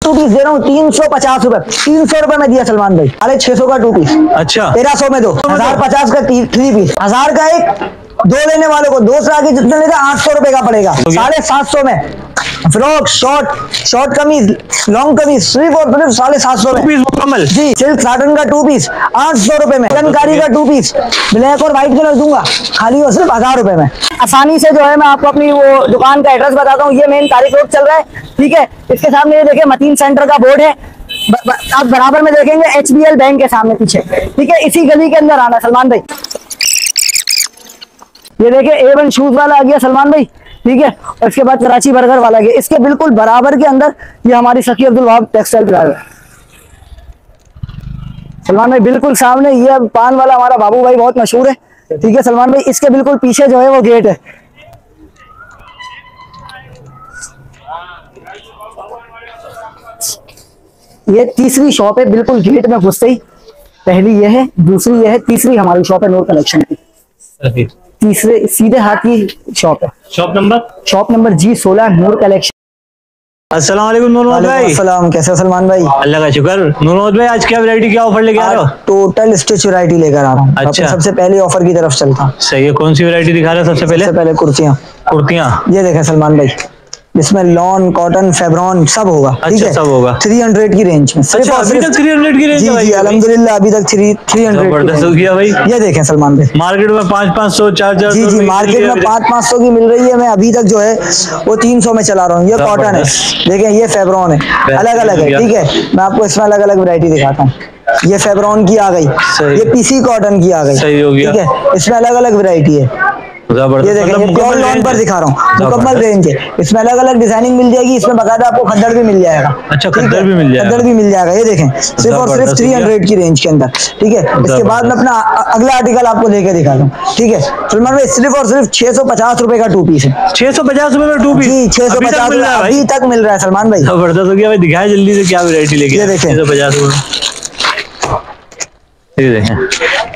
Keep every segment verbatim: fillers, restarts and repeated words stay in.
To piece दे रहा हूँ तीन सौ पचास रुपए, तीन सौ रुपए में दिया सलमान भाई, साढ़े छह सौ का टू पीस। अच्छा, तेरह सौ में दो, हजार पचास का थ्री पीस, हजार का एक, दो लेने वालों को दो सौ आगे जितने लेगा आठ सौ रुपए का पड़ेगा, साढ़े सात सौ में। फ्रॉक, शॉर्ट शॉर्ट कमीज, लॉन्ग कमीज सिर्फ और सिर्फ साढ़े सात सौ में मुकम्मल जी। सिल्क साटन का टू पीस आठ सौ रुपए में, कलमकारी का टू पीस ब्लैक और व्हाइट कलर दूंगा खाली और सिर्फ हजार रुपए में। आसानी से जो है मैं आपको अपनी वो दुकान का एड्रेस बताता हूँ। ये मेन तारीख रोड चल रहा है, ठीक है। इसके सामने ये देखिए मतीन सेंटर का बोर्ड है, ब, ब, आप बराबर में देखेंगे एच बी एल बैंक के सामने पीछे, ठीक है। इसी गली के अंदर आना सलमान भाई। ये देखिए ए वन शूज वाला आ गया सलमान भाई, ठीक है। और इसके बाद कराची बर्गर वाला गया, इसके बिल्कुल बराबर के अंदर ये हमारी सखी अब्दुल वहाब टेक्सटाइल प्लाजा है सलमान भाई, बिल्कुल सामने। ये पान वाला हमारा बाबू भाई बहुत मशहूर है, ठीक है सलमान भाई। इसके बिल्कुल पीछे जो है वो गेट है। ये तीसरी शॉप है, बिल्कुल गेट में घुसते ही पहली ये है, दूसरी ये है, तीसरी हमारी शॉप है नूर कलेक्शन की। तीसरे सीधे हाथ की शॉप है। Shop number shop number G सोलह नूर कलेक्शन। अस्सलाम वालेकुम नूर मोहम्मद भाई। अस्सलाम, कैसे हो सलमान भाई? अल्लाह का शुक्र। नूर मोहम्मद भाई आज क्या वैरायटी, क्या ऑफर लेके आ रहे हो? टोटल स्टिच वैरायटी लेकर आ रहा हूँ। अच्छा, सबसे पहले ऑफर की तरफ चलता हूँ। सही है, कौन सी वैरायटी दिखा रहे हो सबसे पहले? सबसे पहले कुर्तियाँ। कुर्तियाँ ये देखें सलमान भाई, इसमें लॉन, कॉटन, फेब्रॉन सब होगा, ठीक अच्छा, है। सब होगा थ्री हंड्रेड की रेंज में। अच्छा, अभी तक थ्री हंड्रेड की रेंज जी है जी, अल्हम्दुलिल्लाह अभी तक थ्री थ्री हंड्रेड जबरदस्त हो गया भाई। ये देखें सलमान भाई, मार्केट में पाँच पाँच सौ चार चार जी जी, मार्केट में पाँच पाँच सौ की मिल रही है, मैं अभी तक जो है वो तीन सौ में चला रहा हूँ। ये कॉटन है, देखें ये फेब्रॉन है, अलग अलग है, ठीक है। मैं आपको इसमें अलग अलग वैरायटी दिखाता हूँ। ये फेब्रॉन की आ गई, ये पीसी कॉटन की आ गई, सही हो गया, ठीक है। इसमें अलग अलग वैरायटी है। ये देखें, ये प्योर लॉन पर दिखा रहा हूँ, मुकम्मल रेंज है। इसमें अलग अलग डिजाइनिंग मिल जाएगी, इसमें बकायदा आपको खद्दर भी मिल जाएगा। अच्छा, खद्दर भी मिल जाएगा, खद्दर भी मिल जाएगा। ये देखें सिर्फ और सिर्फ थ्री हंड्रेड की रेंज के अंदर, ठीक है। इसके बाद मैं अपना अगला आर्टिकल आपको लेके दिखाता हूँ, ठीक है सलमान भाई। सिर्फ और सिर्फ छह सौ पचास रुपए का टू पीस है। छह सौ पचास रुपए में टू पीस? जी, छह सौ पचास रुपए अभी तक मिल रहा है सलमान भाई। जबरदस्त हो गया भाई। दिखाए जल्दी से क्या वैरायटी लेके। ये देखें, छह सौ पचास रुपए, ये देखें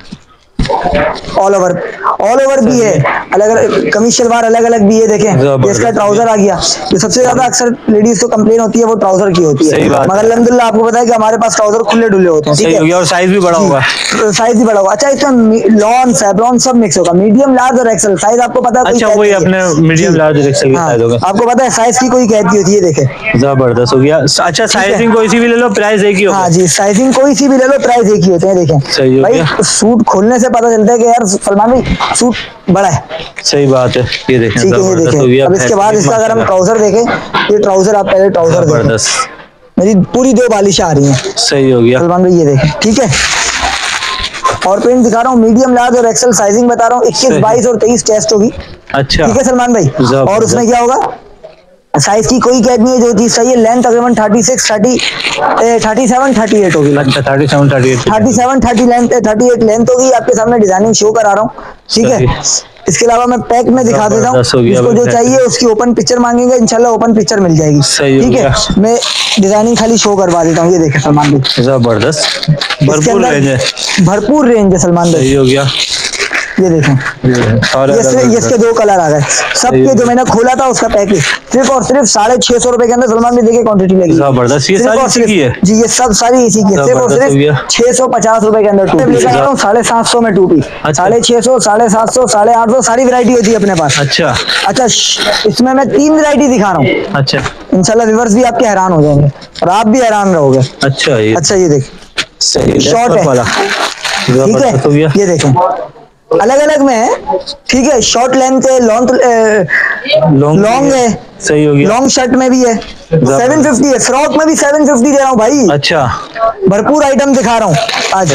ऑल ओवर ऑल ओवर भी है, अलग अलग कमीज शलवार अलग अलग भी है। देखें इसका ट्राउजर आ गया, जो सबसे ज्यादा अक्सर लेडीज को कंप्लेन होती है वो ट्राउजर की होती है, मगर अल्हम्दुलिल्लाह आपको पता है कि हमारे पास ट्राउजर खुले डुले होते हैं, ठीक है। और साइज भी बड़ा होगा, साइज भी बड़ा होगा। अच्छा, इसमें लॉन, फैब्रॉन सब मिक्स होगा, मीडियम, लार्ज और एक्सेल साइज आपको पता है। अच्छा, वही अपने मीडियम, लार्ज और एक्सेल साइज होगा, आपको पता है साइज की कोई कहती होती है। देखें जबरदस्त हो गया। अच्छा, साइजिंग कोई सी भी ले लो, प्राइस एक ही होगा। हाँ जी, साइजिंग कोई सी भी ले लो, प्राइस एक ही होते हैं। देखें भाई, सूट खोलने से पता चलता है कि यार सलमान भाई सूट बड़ा है। सही बात है, ये देखें, ठीक है, ये देखें। अब इसके बाद इसका अगर हम ट्राउजर देखें, ये ट्राउजर आप पहले ट्राउजर देखें, मेरी पूरी दो बालिशें आ रही हैं। सही हो गया सलमान भाई, ये देखें, ठीक है। और प्रिंट दिखा रहा हूँ, मीडियम, लार्ज और एक्सेल साइजिंग बता रहा हूँ। इक्कीस, बाईस और तेईस टेस्ट होगी। अच्छा, ठीक है सलमान भाई। और उसमें क्या होगा, साइज की कोई कैद नहीं है, जो चीज चाहिए। लेंथ तकरीबन thirty six, thirty, thirty seven, thirty eight होगी। अच्छा, thirty seven, thirty eight, thirty seven, thirty length, thirty eight length होगी। आपके सामने डिजाइनिंग शो करा रहा हूँ, ठीक है। इसके अलावा मैं पैक में दिखा देता हूँ, इसको जो चाहिए उसकी ओपन पिक्चर मांगेंगे, इंशाल्लाह ओपन पिक्चर मिल जाएगी, ठीक है। मैं डिजाइनिंग खाली शो करवा देता हूँ। ये देखें सलमान भाई, जबरदस्त, भरपूर रेंज है, भरपूर रेंज है सलमान भाई। सही हो गया, ये देखें, ये ये इसके दो कलर आ गए। सबके जो मैंने खोला था उसका पैकेज सिर्फ और सिर्फ साढ़े छह सौ रुपए के अंदर सलमान भी देखिए क्वांटिटी लगी। जबरदस्त, ये सारी इसी की है जी, ये सब सारी इसी की है। सिर्फ और सिर्फ छह सौ पचास रुपए के अंदर टू पीस लेकर आ रहा हूँ, साढ़े सात सौ में टू पीस, साढ़े छह सौ, साढ़े सात सौ, साढ़े आठ सौ, सारी वैरायटी होती है अपने पास। अच्छा अच्छा, इसमें मैं तीन वैरायटी दिखा रहा हूँ। अच्छा, इंशाल्लाह व्यूअर्स भी आपके हैरान हो जाएंगे और आप भी हैरान रहोगे। अच्छा, ये अच्छा, ये देख, शॉर्ट है, ठीक है। ये देखें अलग अलग में है, ठीक है। शॉर्ट लेंथ है, लॉन्ग लॉन्ग है, सही हो गया। लॉन्ग शर्ट में भी है, सेवन फिफ्टी है। फ्रॉक में भी सेवन फिफ्टी दे रहा हूँ भाई। अच्छा, भरपूर आइटम दिखा रहा हूँ आज।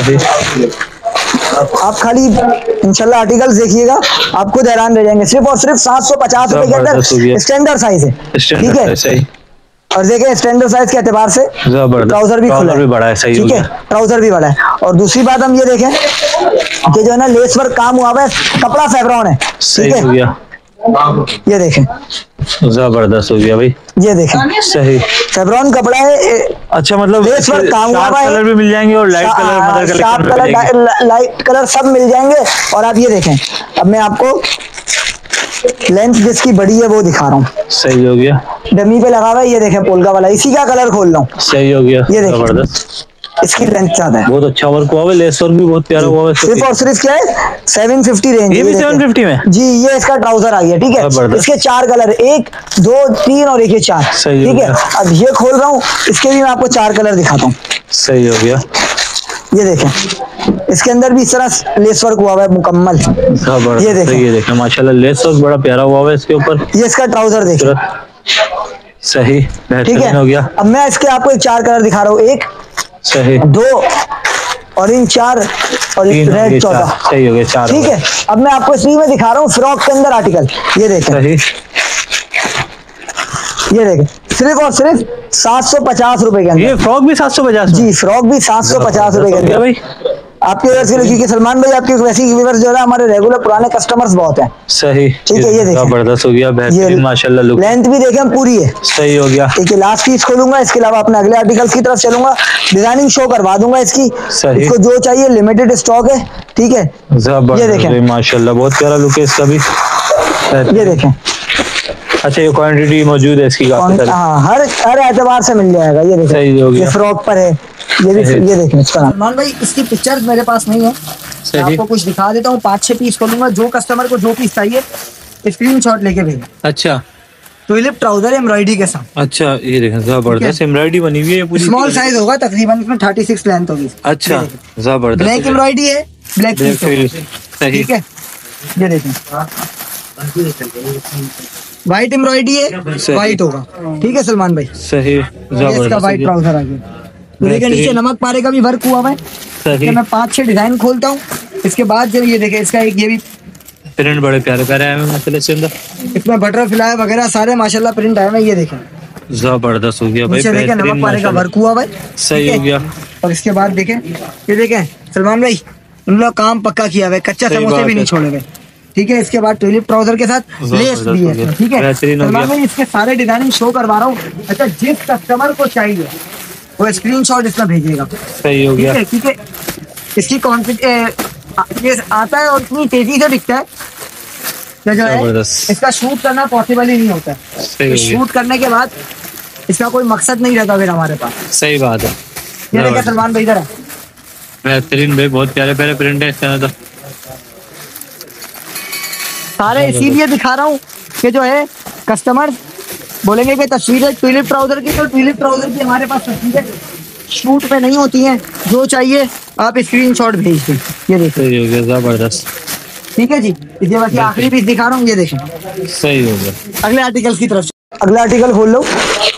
आप खाली इंशाल्लाह आर्टिकल्स देखिएगा, आप खुद हैरान रह जाएंगे। सिर्फ और सिर्फ सात सौ पचास रुपए के अंदर स्टैंडर्ड साइज है, ठीक है। और देखें स्टैंडर्ड साइज के एतबार से ट्राउजर भी खुला है, बड़ा है, सही ठीक है, ट्राउजर भी बड़ा है। और दूसरी बात हम ये देखें कि जो है ना लेस वर्क काम हुआ है, कपड़ा फेब्रॉन है, ठीक है। ये देखें, जबरदस्त हो गया भाई। ये देखें, सही फेब्रॉन कपड़ा है। अच्छा, मतलब लेस वर्क काम हुआ है, कलर भी मिल जाएंगे और light colour, mother sharp colour, light colour सब मिल जाएंगे। और आप ये देखें, अब मैं आपको लेंथ जिसकी बड़ी है वो दिखा रहा हूँ। सही हो गया। डमी पे लगा हुआ है, ये देखें पोल्का वाला, इसी का कलर खोल रहा हूँ। सही हो गया, ये देखिए। जबरदस्त। इसकी लेंथ ज्यादा है, बहुत अच्छा वर्क हुआ है, लेस वर्क भी बहुत प्यारा हुआ है। सिर्फ और सिर्फ क्या है सेवन फिफ्टी रेंज। ये भी सेवन फिफ्टी में जी, ये इसका ट्राउजर आ गया, ठीक है। इसके चार कलर, एक दो तीन और एक ये चार, ठीक है। अब ये खोल रहा हूँ, इसके भी मैं आपको चार कलर दिखाता हूँ। सही हो गया। ये देखें, इसके अंदर भी इस तरह लेस वर्क हुआ है मुकम्मल। ये देखें, ये देखें माशाल्लाह लेस वर्क बड़ा प्यारा हुआ है इसके ऊपर। ये इसका ट्राउजर देखें, सही, ठीक है। हो गया। अब मैं इसके आपको एक चार कलर दिखा रहा हूँ, एक सही, दो ऑरेंज चार और एक रेड चौदह। सही हो गया, चार, ठीक है। अब मैं आपको इसी में दिखा रहा हूँ फ्रॉक के अंदर आर्टिकल। ये देखें, सही, ये देखें, सिर्फ और सिर्फ सात सौ पचास रुपए के अंदर। ये फ्रॉक भी सात सौ पचास? जी, फ्रॉक भी सात सौ पचास रुपए के अंदर भाई। आपके वजह से, क्योंकि सलमान भाई आपके वैसे ही व्यूअर्स जो है हमारे रेगुलर पुराने कस्टमर्स बहुत हैं। सही, ठीक है। ये देखिए, जबरदस्त हो गया, बेहतरीन माशाल्लाह लुक। लेंथ भी देखें पूरी है। सही हो गया। ठीक है, लास्ट पीस खोलूंगा, इसके अलावा अपने अगले आर्टिकल्स की तरफ चलूंगा, डिजाइनिंग शो करवा दूंगा इसकी। सही, इसको जो चाहिए लिमिटेड स्टॉक है, ठीक है। ये देखें माशाल्लाह बहुत प्यारा लुक है इसका भी। ये देखें, अच्छा ये क्वांटिटी मौजूद है इसकी? हाँ, हर हर एतबार से मिल जाएगा। ये देखें, सही हो गया। ये फ्रॉक पर है, ये भी, ये देखें इसका। सलमान भाई इसकी पिक्चर्स मेरे पास नहीं है, मैं आपको कुछ दिखा देता हूँ। पाँच छह पीस खोलूंगा, जो कस्टमर को जो पीस चाहिए स्क्रीनशॉट लेके भेजें। अच्छा, ट्यूलिप ट्राउजर एम्ब्रॉयडरी के साथ। अच्छा, ये देखें जबरदस्त एम्ब्रॉयडरी बनी हुई है पूरी। स्मॉल साइज होगा तकरीबन, इसमें थर्टी सिक्स लेंथ होगी। अच्छा, जबरदस्त। ब्लैक एम्ब्रॉयडरी है, ब्लैक पीस, ठीक है। ये देखें, व्हाइट एम्ब्रॉयडरी है, व्हाइट होगा, ठीक है सलमान भाई। सही, इसका व्हाइट ट्राउजर आ गया। देखिए नीचे नमक पारे का भी वर्क हुआ है। सही, मैं पांच छह डिजाइन खोलता हूँ, इसके बाद जब ये देखें इसका एक ये भी प्रिंट बड़े प्यारे प्यारे आए हैं माशाल्लाह से अंदर। इसमें बटरफ्लाई वगैरह सारे माशाल्लाह प्रिंट आए हैं। ये देखें जबरदस्त हो गया भाई, देखें नमक पारे का वर्क हुआ है। सही हो गया। और इसके बाद देखें, ये देखें सलमान भाई उन लोग काम पक्का किया हुआ है, कच्चा समोसे भी नहीं छोड़े हुए, ठीक है। इसके बाद ट्यूलिप ट्राउजर के साथ लेस भी है, ठीक है। सलमान भाई इसके सारे डिजाइनिंग शो करवा रहा हूँ। अच्छा, जिस कस्टमर को चाहिए वो स्क्रीनशॉट इसका भेजिएगा। सही हो गया, ठीक है। इसकी क्वांटिटी ये आता है और इतनी तेजी से बिकता है कि जो है इसका शूट करना पॉसिबल ही नहीं होता है। शूट करने के बाद इसका कोई मकसद नहीं रहता फिर हमारे पास। सही बात है। ये देखिए सलमान भाई, इधर है बेहतरीन भाई, बहुत प्यारे प्यारे प्रिंट है इसके अंदर। सारे इसीलिए दिखा रहा हूँ कि जो है कस्टमर बोलेंगे कि तस्वीर है ट्यूलिप ट्राउजर की, तो ट्यूलिप ट्राउजर की हमारे पास तस्वीरें शूट पे नहीं होती हैं। जो चाहिए आप स्क्रीनशॉट भेज दें। ये देखिए, जबरदस्त, ठीक है जी। इसके बाद आखिरी पीस दिखा रहा हूँ, ये देखें। सही हो गया। अगले आर्टिकल की तरफ, अगला आर्टिकल खोल लो।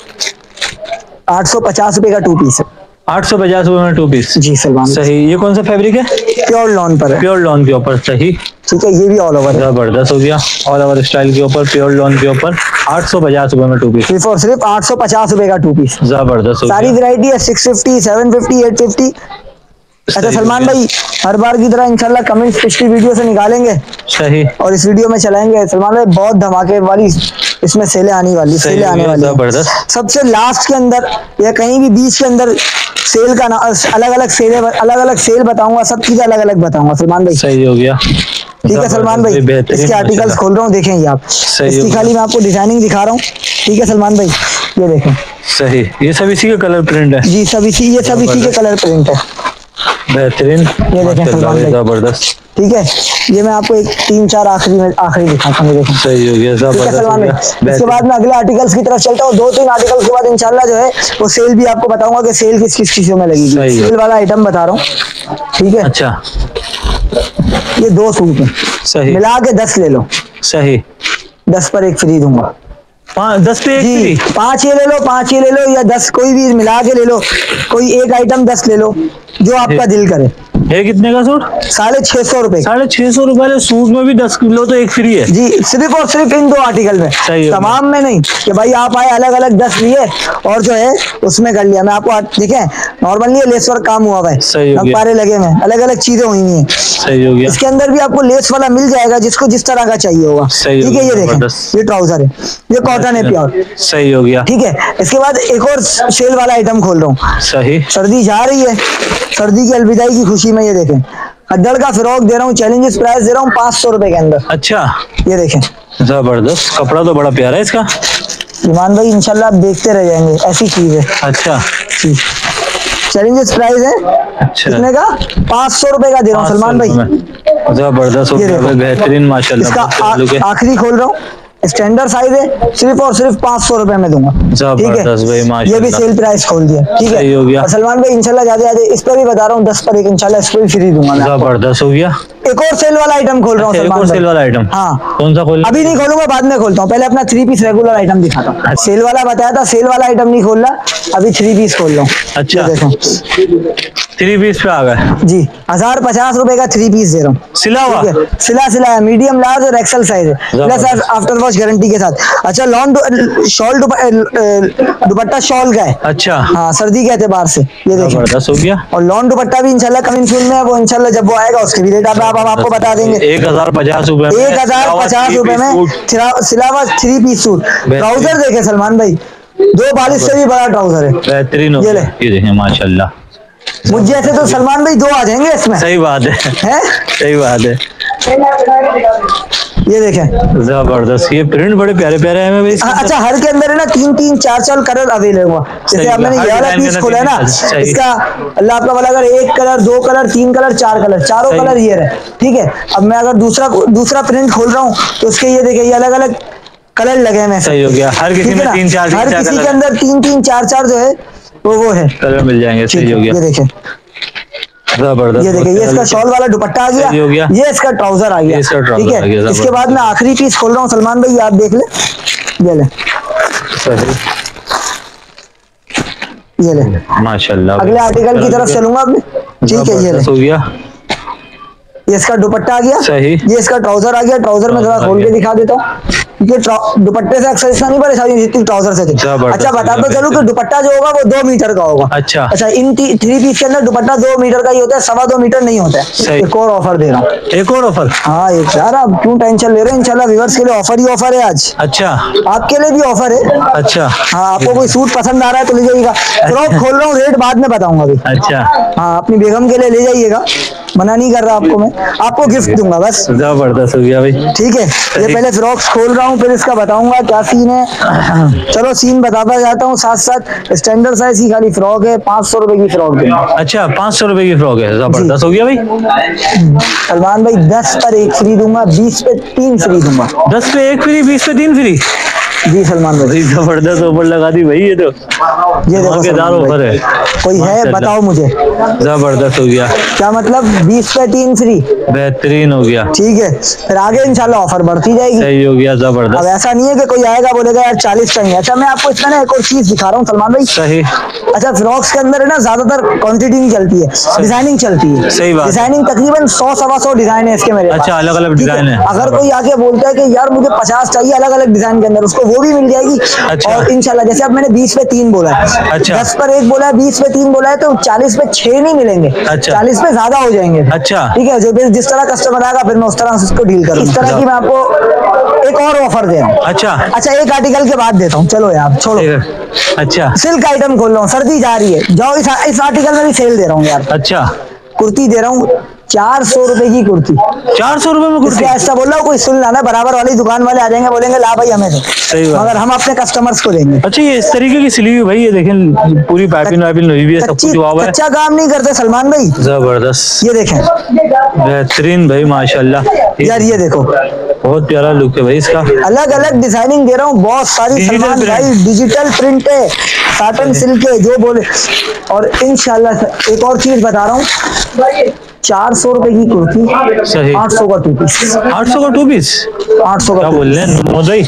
आठ सौ पचास रुपए का टू पीस है। आठ सौ पचास रुपए में टू पीस? जी सलमान। सही, ये कौन सा फैब्रिक है? प्योर लॉन पर है। प्योर लॉन के ऊपर, सही, ठीक है। ये भी ऑल ओवर, जबरदस्त हो गया, ऑल ओवर स्टाइल के ऊपर, प्योर लॉन के ऊपर। आठ सौ पचास रुपए में टू पीस, सिर्फ और सिर्फ आठ सौ पचास रुपए का टू पीस। जबरदस्त, सारी वैरायटी है, six fifty, seven fifty, eight fifty. अच्छा सलमान भाई, हर बार की तरह इंशाल्लाह कमेंट्स पिछली वीडियो से निकालेंगे, सही, और इस वीडियो में चलाएंगे। सलमान भाई बहुत धमाके वाली इसमें सेलें आने वाली, सेलें आने वाली, जबरदस्त। सबसे लास्ट के अंदर या कहीं भी बीच के अंदर सेल का ना अलग अलग सेल अलग अलग सेल बताऊंगा, सब चीजें अलग अलग बताऊंगा सलमान भाई। सही हो गया, ठीक है सलमान भाई। इसके आर्टिकल्स खोल रहा हूँ, देखें ये आप। इसकी खाली मैं आपको डिजाइनिंग दिखा रहा हूँ, ठीक है सलमान भाई। ये देखें, सही, ये सब इसी का कलर प्रिंट है? जी सब इसी, ये सब इसी के कलर प्रिंट है, बेहतरीन। ये देखें सलमान भाई, जबरदस्त, ठीक है। ये मैं आपको एक तीन चार आखिरी में आखिरी दिखाता हूँ, देखें। सही हो गया, जबरदस्त। इसके बाद मैं अगले आर्टिकल्स की तरफ चलता हूँ। दो तीन आर्टिकल्स के बाद इंशाल्लाह जो है वो सेल भी आपको बताऊंगा कि सेल किस किस चीजों में लगेगी। सेल वाला आइटम बता रहा हूँ, ठीक है। अच्छा, ये दो सूट है, सही, मिला के दस ले लो, सही, दस पर एक फ्री दूंगा। दस पे एक फ्री? पाँच ये ले लो, पाँच ये ले लो, या दस कोई भी मिला के ले लो, कोई एक आइटम दस ले लो, जो आपका दिल करे। है कितने का सूट? साढ़े छह सौ रुपए। साढ़े छह सौ रुपए सूट में भी दस किलो तो एक फ्री है? जी, सिर्फ और सिर्फ इन दो आर्टिकल में, तमाम में नहीं कि भाई आप आए अलग अलग दस लिए और जो है उसमें कर लिया। मैं आपको देखें नॉर्मली लेस वर्क काम हुआ है, नगपारे लगे हुए, अलग अलग चीजें हुई हैं। सही हो गया। इसके अंदर भी आपको लेस वाला मिल जाएगा जिसको जिस तरह का चाहिए होगा, ठीक है। ये देखें, ये ट्राउजर है, ये कॉटन है प्योर, सही हो गया, ठीक है। इसके बाद एक और सेल वाला आइटम खोल रहा हूँ, सही। सर्दी जा रही है, सर्दी की अलविदाई की खुशी में ये देखें खद्दड़ का फ्रॉक दे रहा हूँ, चैलेंजेस प्राइस दे रहा हूँ पाँच सौ रुपए के अंदर। अच्छा, ये देखें जबरदस्त, कपड़ा तो बड़ा प्यारा है इसका। ईमान भाई इंशाल्लाह आप देखते रह जाएंगे, ऐसी चीज है। अच्छा, चैलेंजेस प्राइस है अच्छा, कितने का? पाँच सौ रुपए का दे रहा हूँ सलमान भाई। जबरदस्त, बेहतरीन माशाल्लाह। इसका आ- आखिरी खोल रहा हूँ, स्टैंडर्ड साइज है, सिर्फ और सिर्फ पाँच सौ रुपए में दूंगा। ठीक है भाई, ये भी सेल प्राइस खोल दिया। ठीक है हो गया। और सलमान भाई इंशाल्लाह ज्यादा ज्यादा इस पर भी बता रहा हूँ, दस पर एक इंशाल्लाह इसको भी फ्री दूंगा मैं। जबरदस्त हो गया। एक और सेल वाला आइटम खोल रहा हूँ सलमान भाई। सेल वाला आइटम? हाँ, कौन सा खोल? अभी नहीं खोलूंगा, बाद में खोलता हूँ, पहले अपना थ्री पीस रेगुलर आइटम दिखाता हूँ। सेल वाला बताया था, सेल वाला आइटम नहीं खोल रहा, अभी थ्री पीस खोल रहा हूँ। अच्छा, देखो थ्री पीस पे आ गए जी। हजार पचास रुपए का थ्री पीस दे रहा हूँ, सिला हुआ? सिला सिला है, मीडियम लार्ज और एक्सल साइज है, प्लस आफ्टर वॉश गारंटी के साथ। अच्छा, लॉन शॉल दुपट्टा शॉल का है। अच्छा, हाँ, सर्दी के एतबार से ये देखिए हो गया। और लॉन दुपट्टा भी इंशाल्लाह कमिंग सून में है, वो इंशाल्लाह जब वो आएगा उसके भी रेट आप आप आपको बता देंगे। एक हजार पचास रुपए एक हजार पचास रुपए में सिलावा थ्री पीस सूट। ट्राउजर देखे सलमान भाई, दो बालिश से भी बड़ा ट्राउजर है, बेहतरीन। ये देखें माशाल्लाह, मुझ जैसे तो सलमान भाई दो आ जाएंगे इसमें। सही बात है, है? सही बात है। ये देखें जबरदस्त, ये प्रिंट बड़े प्यारे प्यारे हैं भाई। अच्छा, हर के अंदर है ना तीन तीन चार चार कलर अवेलेबल हुआ। जैसे अब मैंने ये वाला पीस खोला है ना, इसका अल्लाह आपका भला अगर एक कलर, दो कलर, तीन कलर, चार कलर, चारों कलर ये रहे। ठीक है, अब मैं अगर दूसरा दूसरा प्रिंट खोल रहा हूँ तो उसके ये देखिए ये अलग अलग कलर लगे हैं। सही हो गया, हर किसी में तीन चार, हर किसी के अंदर तीन तीन चार चार जो है वो वो है कलर मिल जाएंगे। सही हो गया, ये देखें जबरदस्त। ये देखिए, ये इसका शॉल वाला दुपट्टा आ गया, हो गया। ये इसका ट्राउजर आ गया। ठीक है, इसके बाद मैं आखिरी पीस खोल रहा हूँ सलमान भाई, आप देख ले, ये ले, ये ले माशाल्लाह। अगले आर्टिकल की तरफ चलूंगा अपने। ठीक है, ये ले, हो गया। ये इसका दुपट्टा आ गया, सही। ये इसका ट्राउजर आ गया। ट्राउजर में जरा खोल के दिखा देता हूँ, क्योंकि दुपट्टे से अक्सर इतना नहीं परेशानी जितनी ट्राउजर से थी। अच्छा, बता तो चलूं कि दुपट्टा जो होगा वो दो मीटर का होगा। अच्छा, अच्छा, इन थ्री पीस के अंदर दुपट्टा दो मीटर का ही होता है, सवा दो मीटर नहीं होता है। एक और ऑफर दे रहा हूँ, एक और ऑफर? हाँ, एक यार आप क्यों टेंशन ले रहे हैं, इंशाल्लाह व्यूअर्स के लिए ऑफर ही ऑफर है आज। अच्छा, आपके लिए भी ऑफर है। अच्छा, हाँ, आपको कोई सूट पसंद आ रहा है तो ले जाइएगा। फ्रॉक खोल रहा हूँ, रेट बाद में बताऊंगा अभी। अच्छा, हाँ, अपनी बेगम के लिए ले जाइएगा, मना नहीं कर रहा आपको मैं, आपको गिफ्ट दूंगा बस। जबरदस्त हो गया भाई। ठीक है, ये पहले फ्रॉक्स खोल रहा हूँ, फिर इसका बताऊंगा क्या सीन है। चलो सीन बताता जाता हूँ साथ साथ। स्टैंडर्ड साइज की खाली फ्रॉक है, पाँच सौ रुपए की फ्रॉक है। अच्छा, पाँच सौ रुपए की फ्रॉक है, जबरदस्त हो गया भाई। सलमान भाई दस पर एक फ्री दूंगा, बीस पे तीन फ्री दूंगा। दस पे एक फ्री, बीस पे तीन फ्री? जी सलमान भाई, जबरदस्त ऑफर लगा दी भाई। ये तो ये देखो ऑफर है, कोई है बताओ मुझे। जबरदस्त हो गया, क्या मतलब? बीस पे तीन फ्री, बेहतरीन हो गया। ठीक है, फिर आगे इंशाल्लाह ऑफर बढ़ती जाएगी। सही हो गया, जबरदस्त। अब ऐसा नहीं है कि कोई आएगा बोलेगा यार चालीस चाहिए। अच्छा, मैं आपको इसमें ना एक और चीज दिखा रहा हूँ सलमान भाई। सही। अच्छा, फ्रॉक्स के अंदर है ना ज्यादातर क्वांटिटी नहीं चलती है, डिजाइनिंग चलती है। सही बात। डिजाइनिंग तकरीबन सौ सवा सौ डिजाइन है इसके मेरे पास। अच्छा, अलग अलग डिजाइन है। अगर कोई आके बोलता है कि यार मुझे पचास चाहिए अलग अलग डिजाइन के अंदर, उसको वो भी मिल जाएगी। अच्छा। और इंशाल्लाह जैसे अब मैंने बीस पे तीन बोला है, अच्छा। दस पर एक बोला है, बीस पे तीन बोला है, तो चालीस पे छह नहीं मिलेंगे। अच्छा। चालीस पे ज्यादा हो जाएंगे। अच्छा, ठीक है, जो जिस तरह कस्टमर आएगा फिर मैं उस तरह से उसको डील करूँ। इस तरह की मैं आपको एक और ऑफर दे रहा हूँ। अच्छा, अच्छा, एक आर्टिकल के बाद देता हूँ, चलो यार छोड़ो। अच्छा, सिल्क आइटम खोल रहा हूँ, सर्दी जा रही है, जाओ इस, इस आर्टिकल में भी सेल दे रहा हूँ यार। अच्छा, कुर्ती दे रहा हूँ चार सौ रुपए की कुर्ती। चार सौ रुपए में कुर्ती? ऐसा बोल रहा हूँ, कोई सुन लाना, बराबर वाली दुकान वाले आ जाएंगे, बोलेंगे ला भाई हमें दो, मगर हम अपने कस्टमर्स को देंगे। अच्छा, ये इस तरीके की सिली हुई भाई, ये देखें पूरी पाइपिंग वाइपिंग हुई भी है, सब कुछ हुआ है। कच्चा काम नहीं करते सलमान भाई, जबरदस्त। ये देखें, बेहतरीन भाई माशाल्लाह। यार ये देखो, बहुत प्यारा लुक है भाई इसका। अलग अलग डिजाइनिंग दे रहा हूँ, बहुत सारी सलमान भाई, डिजिटल प्रिंट है, साटन सिल्क है, जो बोले। और इंशाल्लाह एक और चीज बता रहा हूँ, चार सौ रुपए की कुर्ती, सही। आठ सौ का टू पीस। आठ सौ का टू पीस? आठ सौ का क्या बोल रहे हैं भाई?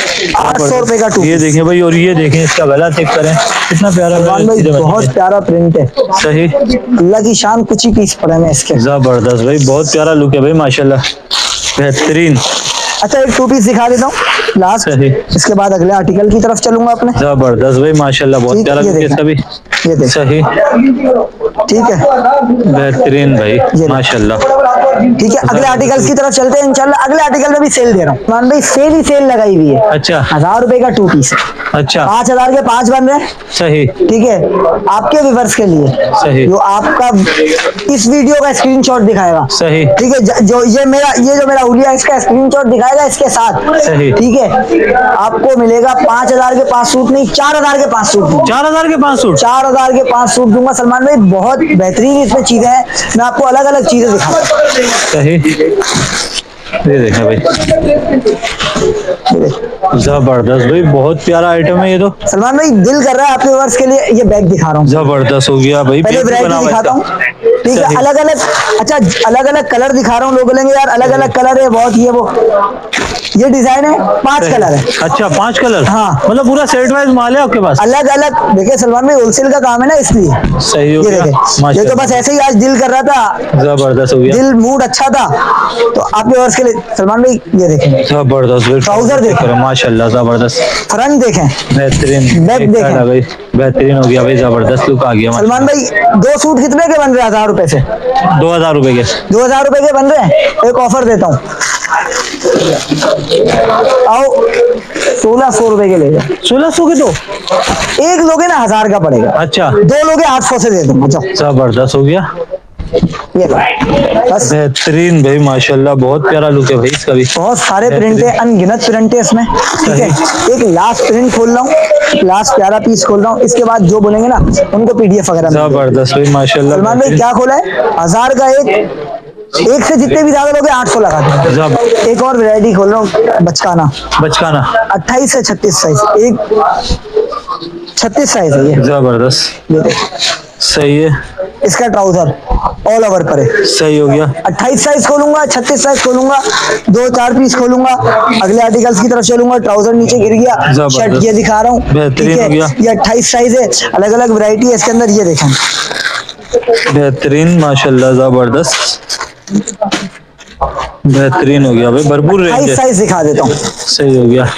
आठ सौ रुपए का टू। ये देखें भाई, और ये देखें इसका गला चेक करें, कितना प्यारा भाई, बहुत प्यारा प्रिंट है। सही, अल्लाह की शान, कुछ ही पीस पड़े हैं इसके। जबरदस्त भाई, बहुत प्यारा लुक है भाई माशाल्लाह, बेहतरीन। अच्छा, एक टू पीस दिखा देता हूँ लास्ट, इसके बाद अगले आर्टिकल की तरफ चलूंगा अपने। जबरदस्त भाई माशाल्लाह, बहुत प्यारा लुक है इसका भी। ये देख, सही, ठीक है, बेहतरीन भाई माशाल्लाह। ठीक है, अगले आर्टिकल्स की तरफ चलते हैं इंशाल्लाह। अगले आर्टिकल में भी सेल दे रहा हूँ मान भाई, सेल ही सेल लगाई हुई है। अच्छा, हजार रुपए का टू पीस है। अच्छा, पांच हजार के पांच बन रहे हैं। सही, ठीक है, आपके व्यूअर्स के लिए सही, जो आपका इस वीडियो का स्क्रीनशॉट दिखाएगा। सही, ठीक है, जो ये मेरा ये जो मेरा हुलिया इसका स्क्रीनशॉट दिखाएगा इसके साथ। सही, ठीक है, आपको मिलेगा पांच हजार के पांच सूट नहीं, चार हजार के पांच सूट। चार हजार के पांच सूट चार हजार के पांच सूट दूंगा सलमान भाई। बहुत बेहतरीन इसमें चीजें हैं, मैं आपको अलग अलग चीजें दिखाऊंगा। सही, ये देखा भाई, जबरदस्त भाई, बहुत प्यारा आइटम है ये तो। सलमान भाई दिल कर रहा है आपके व्यूअर्स के लिए ये बैग दिखा रहा हूँ। जबरदस्त हो गया भाई, पहले वैरायटी दिखाता हूँ। ठीक है, अलग अलग, अच्छा अलग अलग कलर दिखा रहा हूँ। लोग बोलेंगे यार अलग अलग कलर है बहुत, ये वो, ये डिजाइन है, पांच कलर है। अच्छा, पांच कलर, हाँ, मतलब पूरा सेट वाइज माल है आपके पास। अलग अलग देखिए सलमान भाई, होलसेल का काम है ना इसलिए। सही हो ये गया, देखे, ये तो बस ऐसे ही आज दिल कर रहा था, जबरदस्त हो गया, दिल मूड अच्छा था तो आपके व्यूअर्स के लिए सलमान भाई ये देखें। जबरदस्त भाई, ट्राउजर देखें, माशाल्लाह जबरदस्त, फ्रंट देखें, बेहतरीन, बैक देखें भाई बेहतरीन हो गया भाई, जबरदस्त लुक आ गया। सलमान भाई दो सूट कितने के बन रहे हैं हजार रुपए से? दो हजार रुपए के, दो हजार रुपए के बन रहे हैं। एक ऑफर देता हूँ, आओ सोलह सौ रुपए के ले जाओ। सोलह सौ के दो, एक लोगे ना हजार का पड़ेगा। अच्छा, दो लोगे आठ सौ से दे दूंगा। जाओ, जबरदस्त हो गया, ये बस बेहतरीन भाई माशाल्लाह, बहुत प्यारा लुक है भाई इसका भी। बहुत सारे प्रिंट है, अनगिनत प्रिंट है इसमें। ठीक है, एक लास्ट प्रिंट खोल रहा हूँ, लास्ट प्यारा पीस खोल रहा हूँ, इसके बाद जो बोलेंगे ना उनको पीडीएफ वगैरह। जबरदस्त भाई माशाल्लाह। सलमान भाई क्या खोला है? हजार का एक, एक से जितने भी ज्यादा लोगे आठ सौ लगा दें। एक और वैरायटी खोल रहा हूँ, बचकाना, बचकाना अट्ठाईस से छत्तीस साइज, एक छत्तीस साइज है ये। जबरदस्त, ये देखो, सही है, इसका ट्राउजर ऑल ओवर पर है। सही हो गया, अट्ठाईस साइज खोलूंगा, छत्तीस साइज खोलूंगा, दो चार पीस खोलूंगा, अगले आर्टिकल्स की तरफ चलूंगा। ट्राउजर नीचे गिर गया, शर्ट ये दिखा रहा हूँ। ठीक है, ये अट्ठाईस साइज है, अलग अलग वैरायटी है इसके अंदर। ये देखें, बेहतरीन माशाल्लाह, जबरदस्त, बेहतरीन हो गया भाई, भरपूर रेंज है। साइज दिखा देता हूँ, सही हो गया,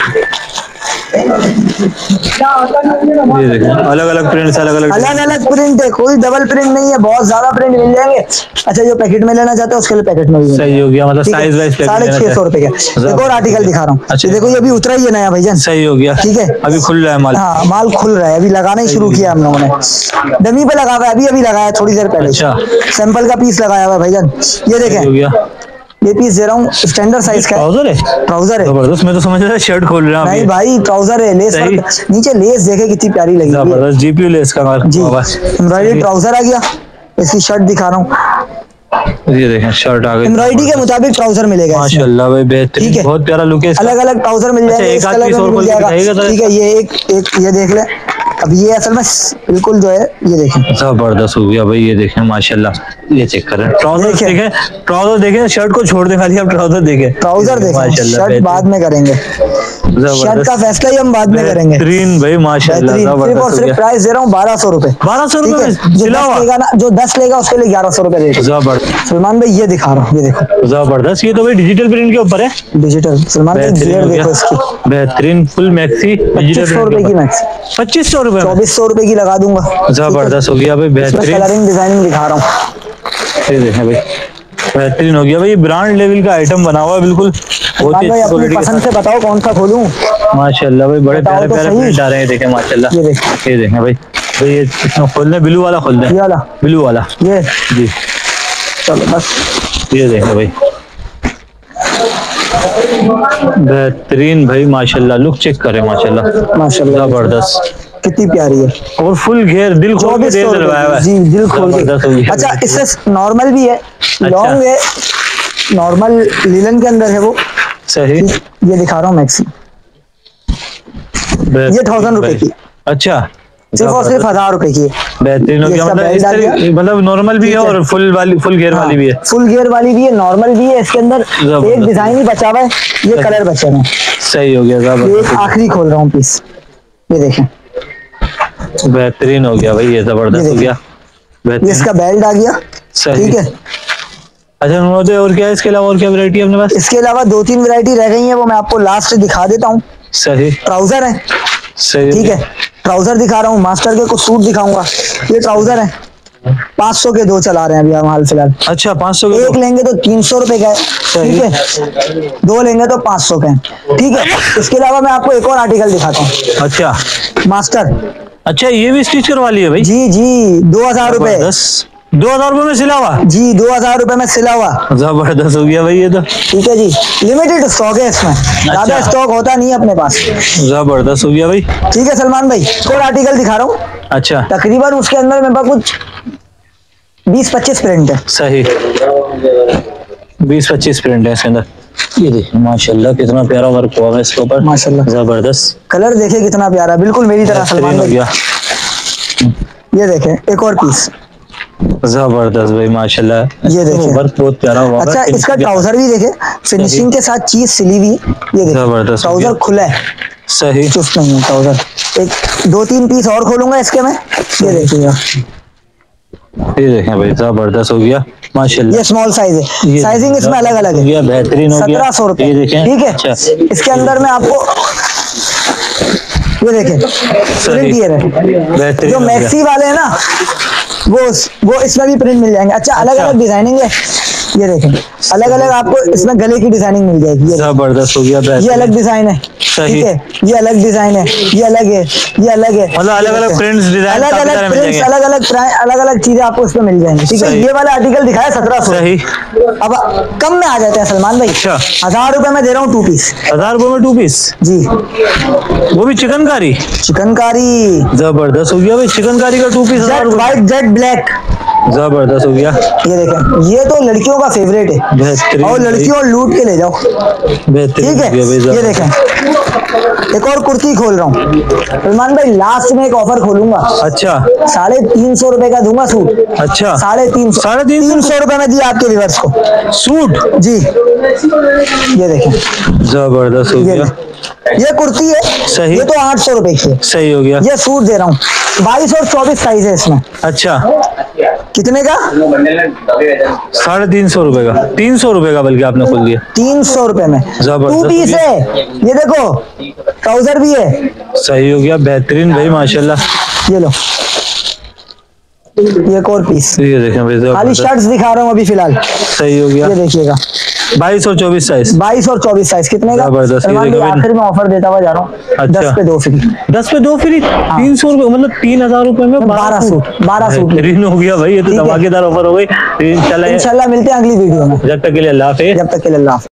ये देखो अलग अलग प्रिंट्स, अलग अलग अलग अलग प्रिंट है, कोई डबल प्रिंट नहीं है, बहुत ज्यादा प्रिंट मिल जाएंगे। अच्छा, जो पैकेट में लेना चाहते हो उसके लिए पैकेट में भी। सही हो गया, मतलब साइज वाइज साढ़े छह सौ रुपए का। एक और आर्टिकल दिखा रहा हूँ। अच्छा, देखो ये भी उतरा ही है नया भाईजान। सही हो गया, ठीक है, अभी खुल रहा है माल। हाँ, माल खुल रहा है, अभी लगाना ही शुरू किया हम लोगों ने। डमी पे लगा हुआ है, अभी अभी लगाया थोड़ी देर पहले। अच्छा, सैंपल का पीस लगाया हुआ है भाईजान। ये देखें, ये पीस दे रहा हूँ, स्टैंडर्ड साइज का ट्राउजर है। ट्राउजर है, जबरदस्त, मैं तो समझ रहा शर्ट खोल रहा हूँ। नहीं भाई, ट्राउजर है, लेस वर्क, नीचे लेस देखे कितनी प्यारी लगी। जबरदस्त, जीपीयू लेस का माल जी, एम्ब्रॉयडरी ट्राउजर आ गया। इसकी शर्ट दिखा रहा हूँ, ये देखें शर्ट आ गई, एम्ब्रॉयडरी के मुताबिक ट्राउजर मिलेगा माशाल्लाह भाई, बेहतरीन। ठीक है, बहुत प्यारा लुक है, अलग अलग ट्राउजर मिल जाएंगे, इस कलर में मिल जाएगा। ठीक है, ये एक एक ये देख ले। अब ये असल में बिल्कुल जो है, ये देखें, जबरदस्त हो गया भाई, ये देखें माशाल्लाह, ये चेक करें ट्राउजर देखें, ट्राउजर देखें, शर्ट को छोड़ दें, खाली आप ट्राउजर देखें। ट्राउजर देखें, शर्ट बाद में करेंगे, शर्ट का फैसला ही हम बाद में करेंगे। बेहतरीन भाई माशाल्लाह, सिर्फ और सिर्फ प्राइस दे रहा हूँ बारह सौ रुपए। बारह सौ रुपए जो दस लेगा ना, जो दस लेगा उसके लिए ग्यारह सौ रुपए देगा। जबरदस्त सलमान भाई, ये दिखा रहा हूँ, ये देखो, जबरदस्त, ये तो भाई डिजिटल प्रिंट के ऊपर है, डिजिटल। सलमान भाई ग्लेयर देखो इसकी, बेहतरीन फुल मैक्सी, पच्चीस सौ रुपए की मैक्सी, पच्चीस सौ रुपए, चौबीस सौ रुपए की लगा दूंगा। जबरदस्त हो गया भाई, बेहतरीन कलरिंग डिजाइनिंग दिखा रहा हूँ। ये देखें भाई, बेहतरीन हो गया भाई, ब्रांड लेवल का आइटम बना हुआ है बिल्कुल। भाई अपनी पसंद से बताओ कौन सा खोलूं। माशाल्लाह भाई, बड़े प्यारे प्यारे प्रिंट आ रहे हैं, देखें माशाल्लाह। ये देखें, ये देखें भाई, तो ये इसमें खोल दें, ब्लू वाला खोल दें, ये वाला, ब्लू वाला, ये जी, चलो बस। ये देखें भाई, बेहतरीन भाई माशाल्लाह, लुक चेक करें माशाल्लाह, माशाल्लाह, जबरदस्त, कितनी प्यारी है, और फुल घेर, दिल खोल के दे दरवाया हुआ है जी, दिल खोल के। अच्छा, इससे नॉर्मल भी है, लॉन्ग है, नॉर्मल लीलन के अंदर है वो। सही, ये दिखा रहा हूँ मैक्सी, ये थाउजेंड रुपए की। अच्छा, सिर्फ और सिर्फ हजार रुपए की। बेहतरीन हो गया, मतलब इस तरह, मतलब नॉर्मल भी है और फुल वाली, फुल घेर वाली भी है, फुल घेर वाली भी है, नॉर्मल भी है। इसके अंदर एक डिजाइन ही बचा हुआ है, ये कलर बचे हैं। सही हो गया, एक आखिरी खोल रहा हूँ पीस, ये देखें, बेहतरीन हो गया भाई, ये जबरदस्त हो गया, ये इसका बेल्ट आ गया। ठीक है, अच्छा, और क्या है इसके अलावा, और क्या वैरायटी है अपने पास? इसके अलावा दो तीन वैरायटी रह गई है, वो मैं आपको लास्ट दिखा देता हूँ। सही, ट्राउजर है, सही, ठीक है, ट्राउजर दिखा रहा हूँ, मास्टर के कुछ सूट दिखाऊंगा। ये ट्राउजर है, पाँच सौ के दो चला रहे हैं अभी हम हाल फिलहाल। अच्छा पाँच सौ एक लेंगे तो तीन सौ रुपए का है, ठीक है, दो लेंगे तो पाँच सौ का है, ठीक है। इसके अलावा मैं आपको एक और आर्टिकल दिखाता हूँ। अच्छा मास्टर, अच्छा ये भी स्टिच करवा लिया भाई? जी जी, दो हजार रुपए। दस दो हजार रुपए में सिला हुआ? जी, दो हजार रुपए में सिला हुआ। जबरदस्त हो गया भाई ये तो। ठीक है जी, लिमिटेड स्टॉक है इसमें, ज्यादा अच्छा। स्टॉक होता नहीं है अपने पास। जबरदस्त हो गया भाई। ठीक है सलमान भाई, और आर्टिकल दिखा रहा हूँ। अच्छा तकरीबन उसके अंदर मेरे पास कुछ बीस पच्चीस प्रिंट है। सही, बीस पच्चीस प्रिंट है इसके अंदर। ये देखिए माशाल्लाह कितना प्यारा वर्क हुआ है इसके ऊपर, माशाल्लाह। जबरदस्त। कलर देखे कितना प्यारा, बिल्कुल मेरी तरह सलमान हो भाई। गया। ये देखें एक और पीस, जबरदस्त भाई माशाल्लाह। ये देखिए वर्क बहुत प्यारा हुआ है। अच्छा, इसका ट्राउजर भी देखे, फिनिशिंग के साथ चीज सिली हुई है। ये देखिए जबरदस्त हो ट्राउजर गया। खुला है, सही, चुस्त नहीं है ट्राउजर। एक दो तीन पीस और खोलूंगा इसके में, ये देखिएगा। ये देखें भाई जबरदस्त हो गया माशाल्लाह। ये स्मॉल साइज है, साइजिंग इसमें अलग अलग है। बेहतरीन हो गया। सत्रह सौ रुपए, ये देखें। ठीक है। अच्छा इसके अंदर में आपको ये देखें प्रिंट ये रहे, बेहतरीन जो हो गया। मैक्सी वाले हैं ना, वो वो इसमें भी प्रिंट मिल जाएंगे। अच्छा, अलग अलग डिजाइनिंग है, ये देखें अलग अलग आपको इसमें गले की डिजाइनिंग मिल जाएगी। ये जबरदस्त हो गया। ये अलग डिजाइन है, सही। ठीक है, ये अलग डिजाइन है, ये अलग है, ये अलग है, मतलब अलग अलग प्रिंट्स डिजाइन अलग अलग प्रिंट्स, अलग अलग अलग अलग चीजें आपको इसमें मिल जाएंगी, ठीक है। सही। ये वाला आर्टिकल दिखाया सत्रह सौ। सही। अब कम में आ जाते हैं सलमान भाई। अच्छा। हजार रुपए में दे रहा हूँ टू पीस। हजार रुपए में टू पीस? जी, वो भी चिकनकारी? चिकनकारी, जबरदस्त हो गया भाई, चिकनकारी का टू पीस हजार जेट रुपए। White jet black. जबरदस्त हो गया। ये देखें, ये तो लड़कियों का फेवरेट है, बेहतरीन और लड़कियों लूट के ले जाओ, बेहतरीन ठीक है। हो गया भाई, ये देखें एक और कुर्ती खोल रहा हूँ सलमान भाई, लास्ट में एक ऑफर खोलूंगा। अच्छा साढ़े तीन सौ रुपए का दूंगा सूट। अच्छा साढ़े तीन सौ साढ़े तीन तीन सौ रुपए में दिया आपके व्यूअर्स को सूट। जी। ये देखें, जबरदस्त हो ये गया। ये कुर्ती है, सही। ये तो आठ सौ रुपए की है। सही हो गया। ये सूट दे रहा हूँ, बाईस और चौबीस साइज है इसमें। अच्छा कितने का? साढ़े तीन सौ रुपए का, तीन सौ रुपए का बल्कि आपने खोल दिया। तीन सौ रुपए में जबरदस्त टू पीस है। ये देखो ट्राउजर भी है। सही हो गया, बेहतरीन भाई माशाल्लाह। ये लो, ये एक और पीस। ये देखें भाई खाली जबरदस्त। शर्ट्स दिखा रहा हूँ अभी फिलहाल। सही हो गया। ये देखिएगा बाईस और चौबीस साइज। बाईस और चौबीस साइज कितने का? जबरदस्त। ये सलमान भाई, देखो भाई। आखिर में ऑफर देता हुआ जा रहा हूँ, अच्छा। दस पे दो फ्री। दस पे दो फ्री, तीन सौ रुपए मतलब तीन हजार रुपए में बारह सूट, बारह सूट। बेहतरीन हो गया भाई, ये तो ठीक है। धमाकेदार ऑफर हो गई। इंशाल्लाह इंशाल्लाह मिलते हैं अगली वीडियो में, जब तक के लिए अल्लाह हाफिज़। जब तक के लिए अल्लाह हाफ़िज़।